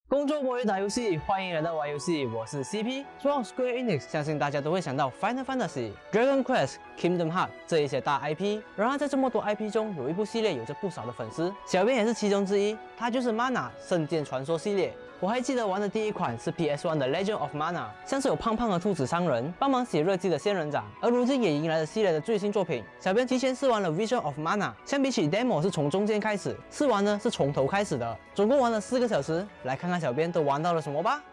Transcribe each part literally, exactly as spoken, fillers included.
工作摸鱼打游戏，欢迎来到玩游戏，我是 C P。说到 Square Enix， 相信大家都会想到 Final Fantasy、Dragon Quest、Kingdom Hearts 这一些大 I P。然而在这么多 I P 中，有一部系列有着不少的粉丝，小编也是其中之一。它就是 Mana 圣剑传说系列。 我还记得玩的第一款是 P S 一 的 Legend of Mana， 像是有胖胖的兔子商人帮忙写日记的仙人掌，而如今也迎来了系列的最新作品。小编提前试玩了 Vision of Mana， 相比起 Demo 是从中间开始，试玩呢是从头开始的，总共玩了四个小时。来看看小编都玩到了什么吧。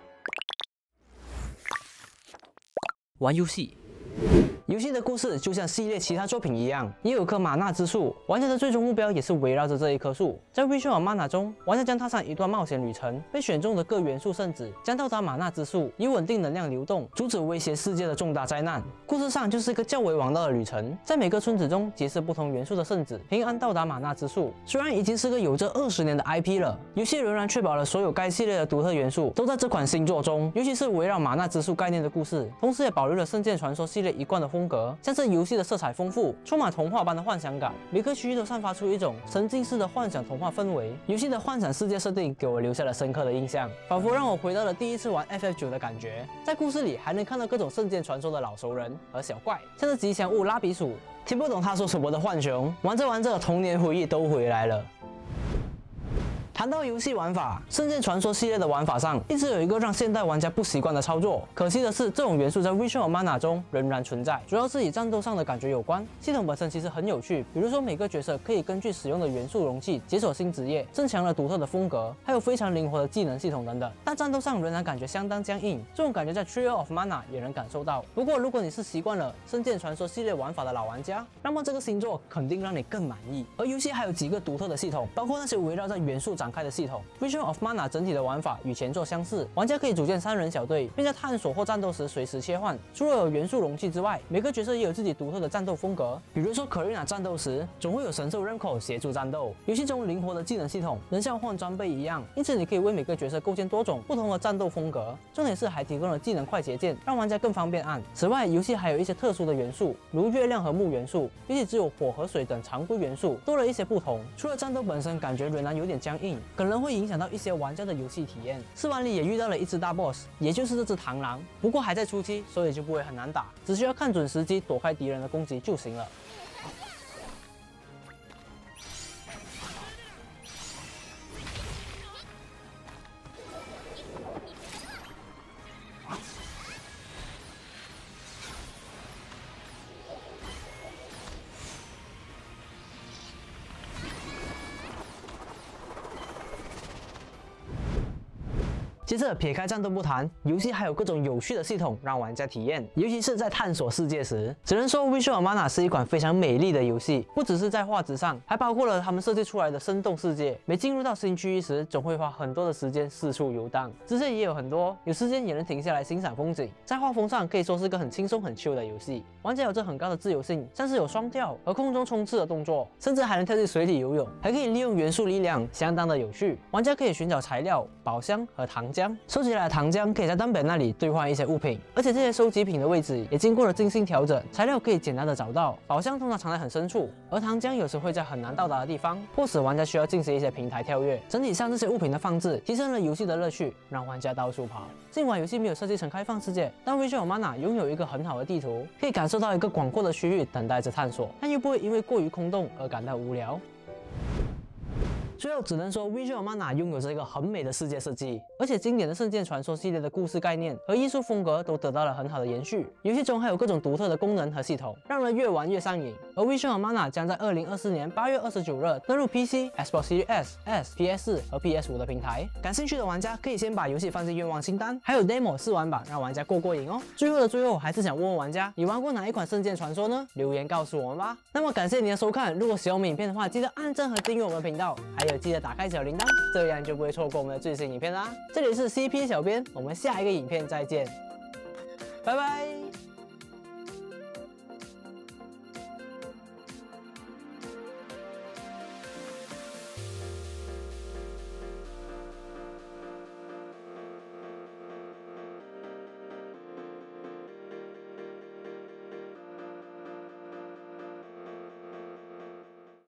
玩游戏。 游戏的故事就像系列其他作品一样，也有棵玛纳之树，玩家的最终目标也是围绕着这一棵树。在 Vision of Mana 中，玩家将踏上一段冒险旅程，被选中的各元素圣子将到达玛纳之树，以稳定能量流动，阻止威胁世界的重大灾难。故事上就是一个较为王道的旅程，在每个村子中结识不同元素的圣子，平安到达玛纳之树。虽然已经是个有着二十年的 I P 了，游戏仍然确保了所有该系列的独特元素都在这款新作中，尤其是围绕玛纳之树概念的故事，同时也保留了圣剑传说系列一贯的风格，像是游戏的色彩丰富，充满童话般的幻想感，每个区域都散发出一种沉浸式的幻想童话氛围。游戏的幻想世界设定给我留下了深刻的印象，仿佛让我回到了第一次玩 F F 九的感觉。在故事里还能看到各种圣剑传说的老熟人和小怪，像是吉祥物拉比鼠，听不懂他说什么的浣熊，玩着玩着童年回忆都回来了。 谈到游戏玩法，《圣剑传说》系列的玩法上一直有一个让现代玩家不习惯的操作。可惜的是，这种元素在 Vision of Mana 中仍然存在，主要是以战斗上的感觉有关。系统本身其实很有趣，比如说每个角色可以根据使用的元素容器解锁新职业，增强了独特的风格，还有非常灵活的技能系统等等。但战斗上仍然感觉相当僵硬，这种感觉在 Trio of Mana 也能感受到。不过，如果你是习惯了《圣剑传说》系列玩法的老玩家，那么这个新作肯定让你更满意。而游戏还有几个独特的系统，包括那些围绕在元素展开的系统。 Vision of Mana 整体的玩法与前作相似，玩家可以组建三人小队，并在探索或战斗时随时切换。除了有元素容器之外，每个角色也有自己独特的战斗风格。比如说 Karina 战斗时，总会有神兽 Remco 协助战斗。游戏中灵活的技能系统能像换装备一样，因此你可以为每个角色构建多种不同的战斗风格。重点是还提供了技能快捷键，让玩家更方便按。此外，游戏还有一些特殊的元素，如月亮和木元素，比起只有火和水等常规元素，多了一些不同。除了战斗本身感觉仍然有点僵硬，可能会影响到一些玩家的游戏体验。试玩里也遇到了一只大 boss， 也就是这只螳螂，不过还在初期，所以就不会很难打，只需要看准时机躲开敌人的攻击就行了。 接着撇开战斗不谈，游戏还有各种有趣的系统让玩家体验，尤其是在探索世界时。只能说 Vision of Mana 是一款非常美丽的游戏，不只是在画质上，还包括了他们设计出来的生动世界。每进入到新区域时，总会花很多的时间四处游荡，支线也有很多，有时间也能停下来欣赏风景。在画风上可以说是个很轻松很 chill 的游戏，玩家有着很高的自由性，像是有双跳和空中冲刺的动作，甚至还能跳进水里游泳，还可以利用元素力量，相当的有趣。玩家可以寻找材料、宝箱和糖浆。 收集来的糖浆可以在单本那里兑换一些物品，而且这些收集品的位置也经过了精心调整，材料可以简单的找到，宝箱通常藏在很深处，而糖浆有时会在很难到达的地方，迫使玩家需要进行一些平台跳跃。整体上，这些物品的放置提升了游戏的乐趣，让玩家到处跑。尽管游戏没有设计成开放世界，但 Vision of Mana 拥有一个很好的地图，可以感受到一个广阔的区域等待着探索，但又不会因为过于空洞而感到无聊。 最后只能说 ，Vision of Mana 拥有着一个很美的世界设计，而且经典的《圣剑传说》系列的故事概念和艺术风格都得到了很好的延续。游戏中还有各种独特的功能和系统，让人越玩越上瘾。而 Vision of Mana 将在二零二四年八月二十九日登陆 P C、Xbox Series S、S、P S 四和 P S 五的平台。感兴趣的玩家可以先把游戏放进愿望清单，还有 Demo 试玩版，让玩家过过瘾哦。最后的最后，还是想问问玩家，你玩过哪一款《圣剑传说》呢？留言告诉我们吧。那么感谢你的收看，如果喜欢我们影片的话，记得按赞和订阅我们的频道，还有记得打开小铃铛，这样就不会错过我们的最新影片啦。这里是 C P 小编，我们下一个影片再见，拜拜。